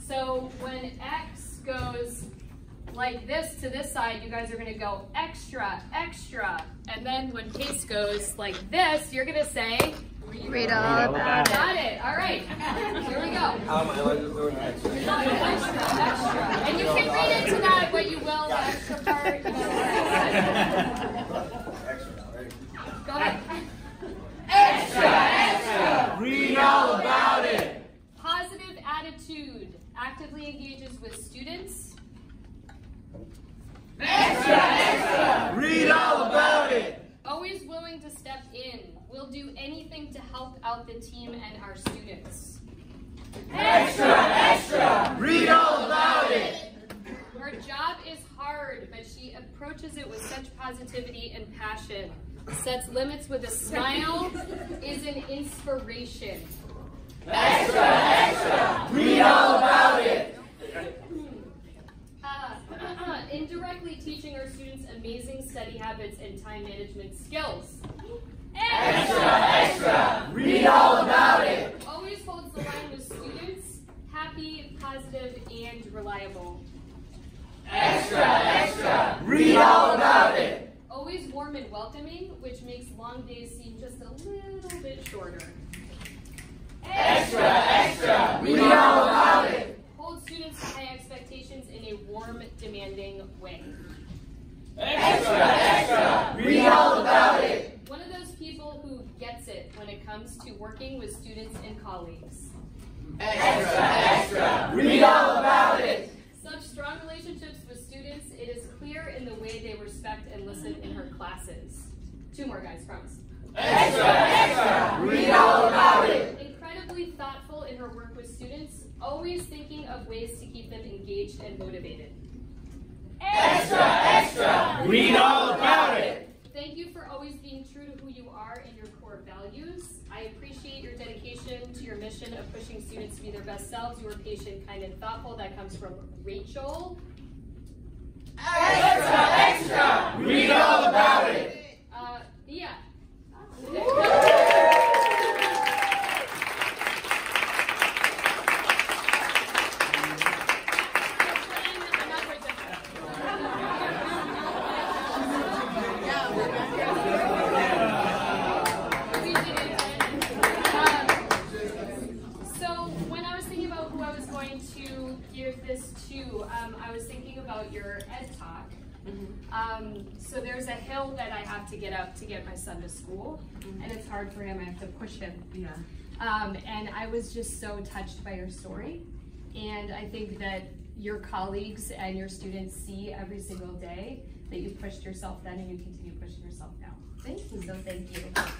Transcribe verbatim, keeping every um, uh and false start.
So when X goes like this to this side, you guys are going to go extra, extra. And then when Pace goes like this, you're going to say, read all about it. Got it. All right. Here we go. How am I just doing extra? Extra, extra. And you can read into that what you will, the extra part. You know. Extra, right? Go ahead. Extra, extra. Read all about it. Positive attitude. Actively engages with students. Extra, extra. Read all about it. Always willing to step in. Will do anything to help out the team and our students. Extra, extra. Read all about it. Her job is hard, but she approaches it with such positivity and passion. Sets limits with a smile, is an inspiration. Extra, extra. Read all about it. Uh, indirectly teaching our students amazing study habits and time management skills. Extra, extra. Read all about it. Always holds the line with students. Happy, positive, and reliable. Extra, extra. Read all about it. Always warm and welcoming, which makes long days seem just a little bit shorter. Extra, extra. Read all about it. Hold students to high expectations in a warm, demanding way. Extra, extra. Read all about it. One of those people who gets it when it comes to working with students and colleagues. Extra, extra. Read all about it. Such strong relationships with students, it is clear in the way they respect and listen in her classes. Two more guys, promise. Extra, extra. Read all about it. Incredibly thoughtful in her work with students, always thinking of ways to keep them engaged and motivated. Extra, extra. Read all about it. Thank you for always being true to who you are and your core values. I appreciate your dedication to your mission of pushing students to be their best selves. You are patient, kind, and thoughtful. That comes from Rachel. Extra, extra. Read all about it. Uh, yeah. Um, I was thinking about your ed talk. Mm-hmm. um, so there's a hill that I have to get up to get my son to school, mm-hmm. and it's hard for him. I have to push him. Yeah. Um, and I was just so touched by your story, and I think that your colleagues and your students see every single day that you pushed yourself then and you continue pushing yourself now. Thank you. So thank you.